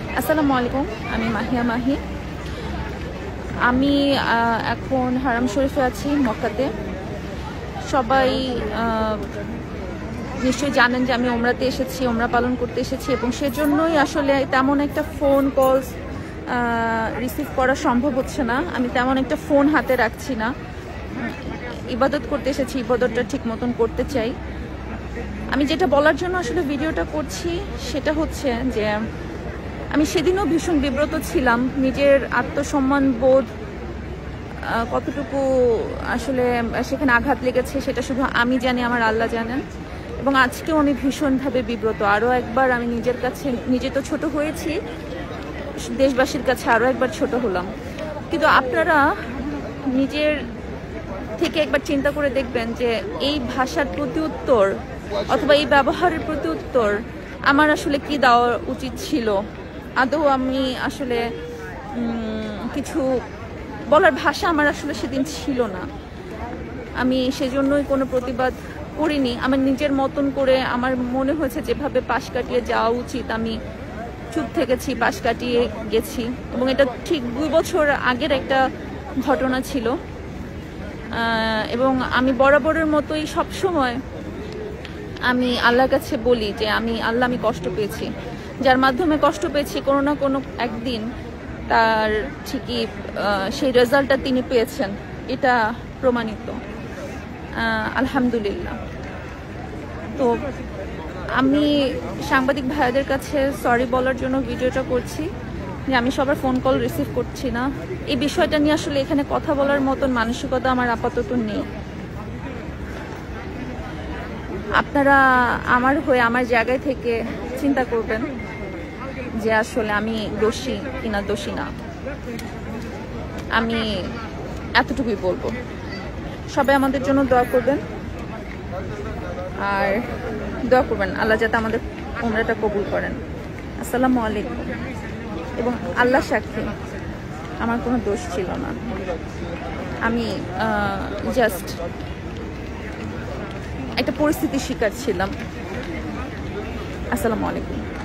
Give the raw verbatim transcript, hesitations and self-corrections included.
আসসালামু আলাইকুম, আমি মাহিয়া মাহি। আমি এখন হারাম শরীফে আছি, মক্কাতে। সবাই নিশ্চয়ই জানেন যে আমি ওমরাতে এসেছি, ওমরা পালন করতে এসেছি, এবং সেজন্যই আসলে তেমন একটা ফোন কলস রিসিভ করা সম্ভব হচ্ছে না। আমি তেমন একটা ফোন হাতে রাখছি না। ইবাদত করতে এসেছি, ইবাদতটা ঠিক মতন করতে চাই। আমি যেটা বলার জন্য আসলে ভিডিওটা করছি সেটা হচ্ছে যে আমি সেদিনও ভীষণ বিব্রত ছিলাম। নিজের আত্মসম্মান বোধ কতটুকু আসলে সেখানে আঘাত লেগেছে সেটা শুধু আমি জানি, আমার আল্লাহ জানেন। এবং আজকেও আমি ভীষণভাবে বিব্রত। আরও একবার আমি নিজের কাছে, নিজে তো ছোট হয়েছি, দেশবাসীর কাছে আরও একবার ছোট হলাম। কিন্তু আপনারা নিজের থেকে একবার চিন্তা করে দেখবেন যে এই ভাষার প্রতি উত্তর অথবা এই ব্যবহারের প্রতি উত্তর আমার আসলে কি দেওয়া উচিত ছিল। আদৌ আমি আসলে কিছু বলার ভাষা আমার আসলে সেদিন ছিল না। আমি সেজন্যই কোনো প্রতিবাদ করিনি। আমার নিজের মতন করে আমার মনে হয়েছে যেভাবে পাশ কাটিয়ে যাওয়া উচিত আমি চুপ থেকেছি, পাশ কাটিয়ে গেছি। এবং এটা ঠিক দুই বছর আগের একটা ঘটনা ছিল। এবং আমি বরাবরের মতোই সবসময় আমি আল্লাহর কাছে বলি যে আমি আল্লাহ আমি কষ্ট পেয়েছি, যার মাধ্যমে কষ্ট পেয়েছি কোনো না কোনো একদিন তার ঠিকই সেই রেজাল্টটা তিনি পেয়েছেন, এটা প্রমাণিত, আলহামদুলিল্লাহ। তো আমি সাংবাদিক ভাইয়াদের কাছে সরি বলার জন্য ভিডিওটা করছি যে আমি সবার ফোন কল রিসিভ করছি না। এই বিষয়টা নিয়ে আসলে এখানে কথা বলার মতন মানসিকতা আমার আপাতত নেই। আপনারা আমার হয়ে আমার জায়গায় থেকে চিন্তা করবেন যে আসলে আমি দোষী কিনা দোষী না। আমি এতটুকুই বলবো। সবাই আমাদের জন্য দোয়া করবেন, আর দোয়া করবেন আল্লাহ যাতে আমাদের উমরাটা কবুল করেন। আসসালামু আলাইকুম। এবং আল্লাহ সাক্ষী আমার কোনো দোষ ছিল না। আমি জাস্ট একটা পরিস্থিতির শিকার ছিলাম। আসসালামু আলাইকুম।